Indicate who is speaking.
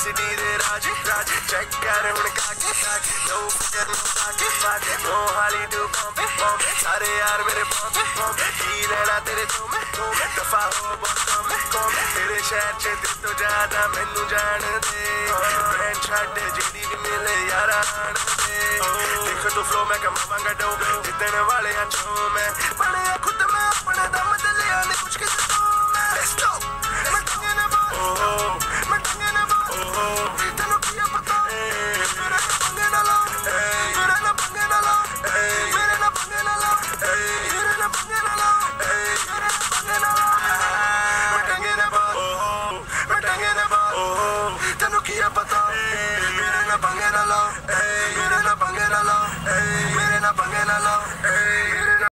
Speaker 1: city दे राजे राजे check कर हुण काके काके नो फिकर नो काके काके नो हाली तू बॉम्बे बॉम्बे सारे यार मेरे बॉम्बे बॉम्बे की लेना तेरे तुम्हें दफा हो बॉम्बे बॉम्बे तेरे शहर च दिल तो ज्यादा मैनू जान दे ब्रांड छाड़े जीडी भी मिले यारा आन दे देख तू फ्लो मैं कमावांगा डो जितने वाले हैं